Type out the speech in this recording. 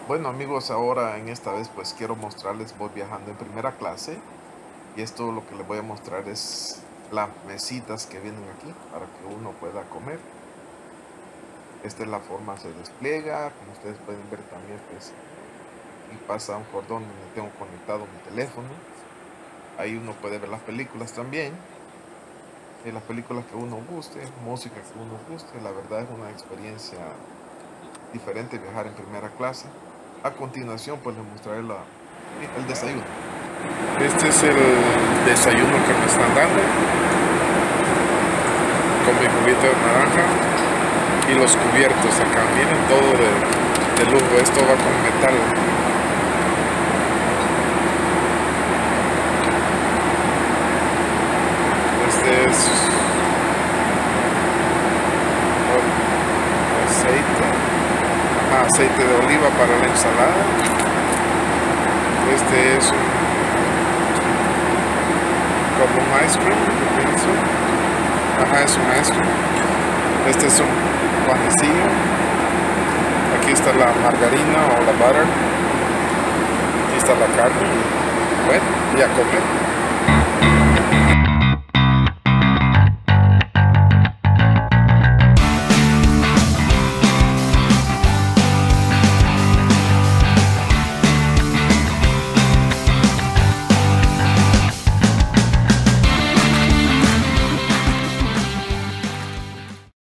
Bueno amigos, ahora en esta vez pues quiero mostrarles, voy viajando en primera clase y esto lo que les voy a mostrar es las mesitas que vienen aquí para que uno pueda comer. Esta es la forma, se despliega, como ustedes pueden ver también pues y pasa un cordón donde tengo conectado mi teléfono. Ahí uno puede ver las películas también, las películas que uno guste, música que uno guste. La verdad es una experiencia diferente viajar en primera clase. A continuación pues les mostraré el desayuno. Este es el desayuno que me están dando con mi juguito de naranja y los cubiertos acá. Miren todo de lujo. Esto va con metal. Este es aceite de oliva para la ensalada. Este es como un ice cream, yo pienso. Ajá, es un ice cream. Este es un panecillo. Aquí está la margarina o la butter. Aquí está la carne. Bueno, y a comer.